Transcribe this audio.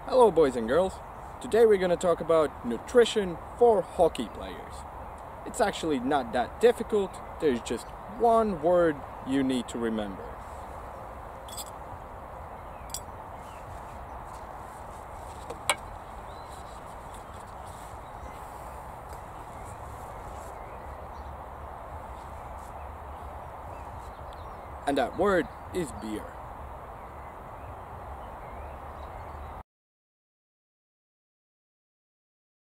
Hello boys and girls. Today we're going to talk about nutrition for hockey players. It's actually not that difficult. There's just one word you need to remember. And that word is beer.